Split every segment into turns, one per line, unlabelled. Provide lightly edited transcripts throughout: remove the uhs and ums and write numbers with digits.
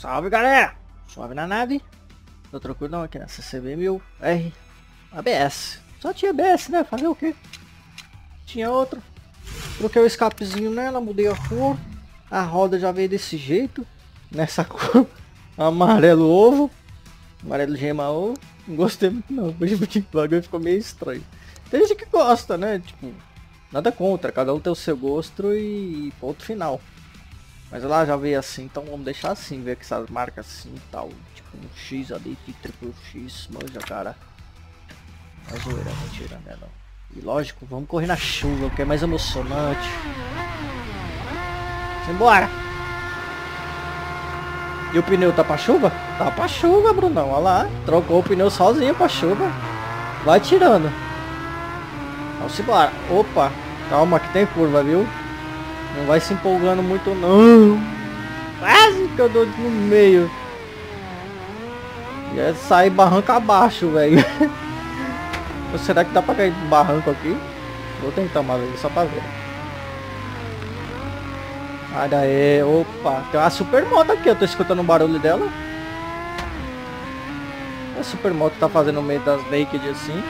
Salve, galera! Suave na nave. Tô tranquilo aqui nessa CB1000R ABS. Só tinha ABS, né? Fazer o quê? Tinha outro. Troquei o escapezinho nela, mudei a cor. A roda já veio desse jeito. Nessa cor. Amarelo ovo. Amarelo gema ovo. Não gostei muito não. O bagulho ficou meio estranho. Tem gente que gosta, né? Tipo, nada contra. Cada um tem o seu gosto e ponto final. Mas lá já veio assim, então vamos deixar assim, ver que essas marcas assim e tal. Tipo um X ali, de triplo X, manja, cara. É zoeira, mentira, né não. E lógico, vamos correr na chuva, que é mais emocionante. Simbora! E o pneu tá pra chuva? Tá pra chuva, Brunão, olha lá. Trocou o pneu sozinho pra chuva. Vai tirando. Vamos embora. Opa, calma que tem curva, viu? Não vai se empolgando muito não. Quase que eu dou no meio. Ia sair barranco abaixo, velho. Será que dá pra cair do barranco aqui? Vou tentar uma vez só pra ver. Olha aí, opa. Tem uma supermoto aqui, eu tô escutando o barulho dela. A supermoto tá fazendo no meio das naked assim.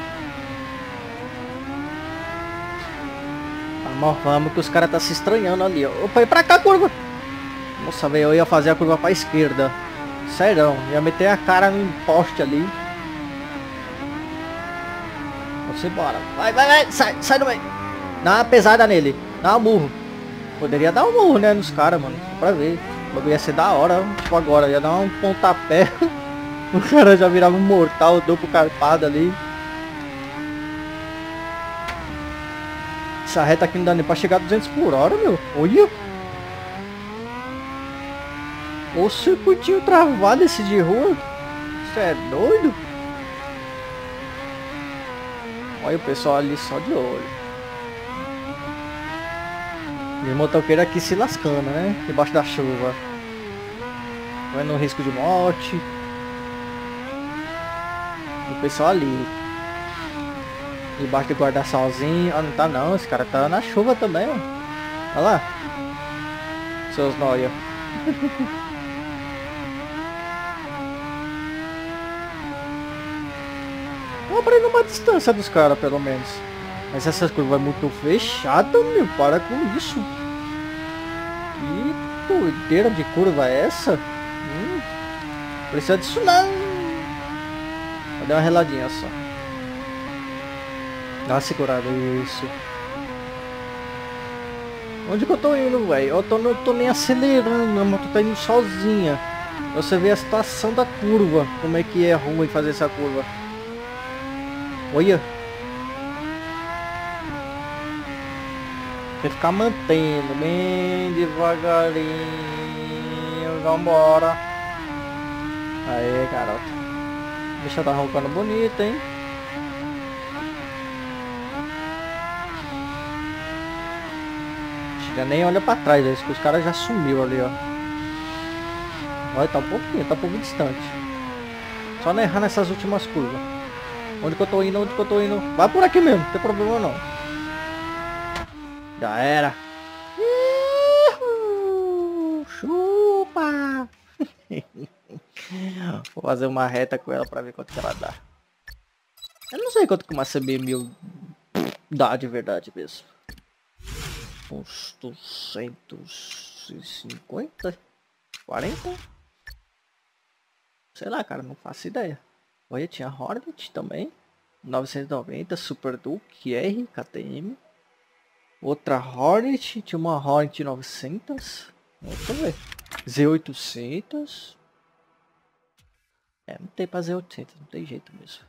Vamos que os caras tá se estranhando ali, ó. Opa, e pra cá, curva. Nossa, velho, eu ia fazer a curva pra esquerda. Sério, ia meter a cara no poste ali. Vamos embora. Vai, vai, vai, sai do meio. Dá uma pesada nele, dá um murro. Poderia dar um murro, né, nos caras, mano. Só pra ver. O bagulho ia ser da hora, tipo agora. Ia dar um pontapé. O cara já virava um mortal, duplo carpado ali. Essa reta aqui não dá nem pra chegar a 200 por hora, meu. Olha. O circuitinho travado esse de rua. Você é doido? Olha o pessoal ali só de olho. E o motoqueiro aqui se lascando, né? Debaixo da chuva. Vai no risco de morte. O pessoal ali. Debaixo de guarda-solzinho. Ah, não tá não. Esse cara tá na chuva também, ó. Olha lá. Seus nóia. Vou abrir numa distância dos caras, pelo menos. Mas essa curva é muito fechada, meu. Para com isso. Que doideira de curva é essa? Precisa disso não. Vou dar uma reladinha só. Dá uma segurada, isso. Onde que eu tô indo, velho? Eu não tô nem acelerando, a moto tá indo sozinha. Você vê a situação da curva. Como é que é ruim fazer essa curva. Olha. Tem que ficar mantendo bem devagarinho. Vambora. Aê, garoto. O bicho tá roncando bonito, hein? Já nem olha pra trás, é isso que os caras já sumiu ali, ó. Olha, tá um pouco distante. Só não errar nessas últimas curvas. Onde que eu tô indo, onde que eu tô indo? Vai por aqui mesmo, não tem problema não. Já era. Chupa! Vou fazer uma reta com ela pra ver quanto que ela dá. Eu não sei quanto que uma CB1000 dá de verdade mesmo. Uns 250? 40? Sei lá, cara, não faço ideia. Olha, tinha Hornet também. 990, Super Duke R, KTM. Outra Hornet, tinha uma Hornet 900. Deixa eu ver. Z800. É, não tem pra Z800, não tem jeito mesmo.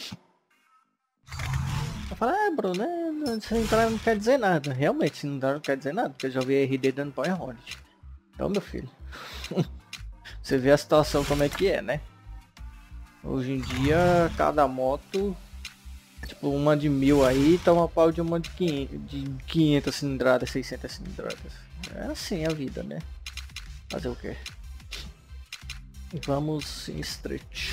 Eu falo, Bruno, né? Se entrar não quer dizer nada. Realmente, se não entrar não quer dizer nada, porque eu já vi RD dando pau em Hornet. Então, meu filho. Você vê a situação como é que é, né? Hoje em dia, cada moto, tipo uma de 1000 aí, toma pau de uma de 500 cilindradas, 600 cilindradas. É assim a vida, né? Fazer o quê? Vamos em street.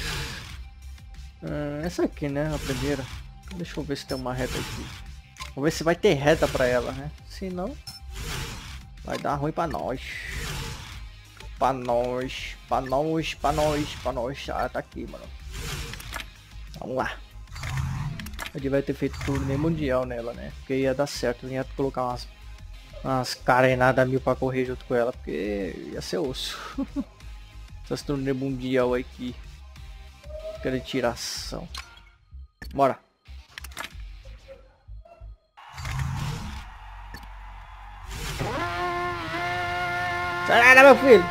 Essa aqui, né? A primeira. Deixa eu ver se tem uma reta aqui. Vamos ver se vai ter reta pra ela, né? Se não, vai dar ruim pra nós. Pra nós, pra nós, pra nós, pra nós. Ah, tá aqui, mano. Vamos lá. Eu devia ter feito turnê mundial nela, né? Porque ia dar certo. Eu ia colocar umas carenadas mil pra correr junto com ela. Porque ia ser osso. Essas turnê mundial aqui. Quero tiração. Bora. Sai lá, meu filho.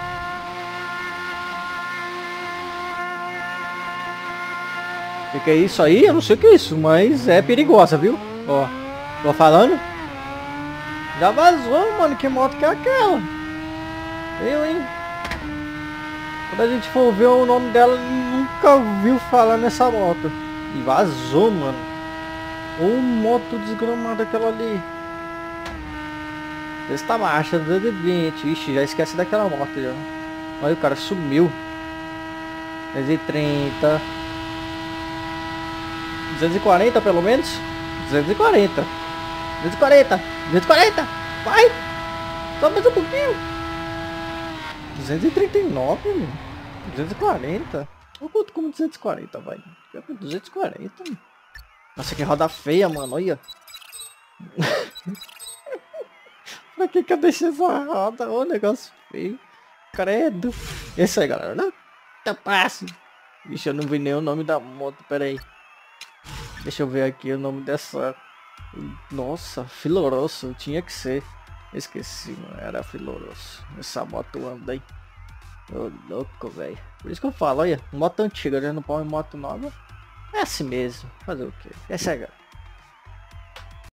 O que é isso aí? Eu não sei o que é isso, mas é perigosa, viu? Ó, tô falando. Já vazou, mano. Que moto que é aquela? Eu, hein? Quando a gente for ver o nome dela, nunca viu falar nessa moto. E vazou, mano. Ô, moto desgramada aquela ali. Sexta marcha, 220. Ixi, já esquece daquela moto já. Olha, o cara sumiu. 230. 240 pelo menos? 240. 240. 240. Vai. Só mais um pouquinho. 239, mano. 240. Eu conto como 240, vai. 240. Nossa, que roda feia, mano. Olha. Pra que eu deixei essa roda? Ô, negócio feio. Credo. É isso aí, galera. Não tá fácil. Vixe, eu não vi nem o nome da moto. Pera aí. Deixa eu ver aqui o nome dessa. Nossa, Filorosso. Tinha que ser. Esqueci, mano. Era Filorosso. Essa moto anda aí. Ô, louco, velho. Por isso que eu falo, olha. Moto antiga, já não põe moto nova. É assim mesmo. Fazer o quê? Essa é, galera.